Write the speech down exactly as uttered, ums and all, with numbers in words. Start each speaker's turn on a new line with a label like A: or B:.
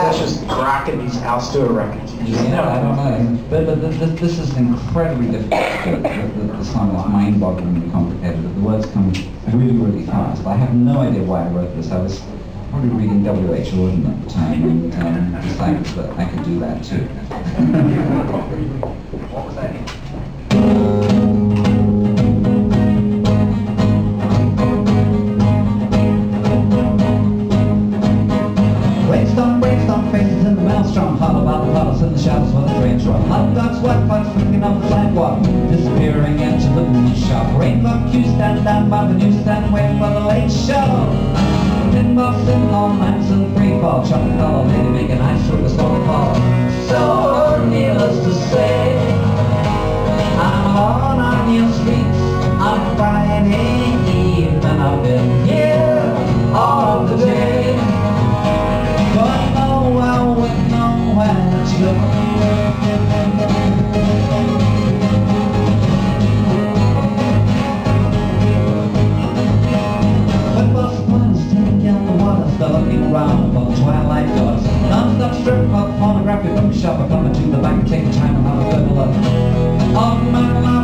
A: that's just cracking these Al Stewart records. You just
B: Yeah,
A: know.
B: I don't know. But, but this, this is incredibly difficult. The, the, the song is mind-bogglingly complicated. The words come really, really fast. I have no idea why I wrote this. I was probably reading W H Auden at the time and um, decided that I could do that too.
A: What was that?
B: Brainstorm, brainstorm, faces in the maelstrom, hollow about the puddles in the shadows where the trains run. Hot dogs, sweat pucks, flicking on the sidewalk, disappearing into the moon shop. Rainbow queues stand down by the newsstand, waiting for the late show. Pinball, sitting on lamps and free fall, chocolate color lady making ice with a small ball. So needless to say, I'm alone on your streets on Friday evening. I've been here all of the day, but no, I wouldn't know where to go. When bus plans taking out the water, still looking around for the twilight doors. Non-stop strip club, pornographic bookshop, are coming to the bank, taking time and have a good look. On my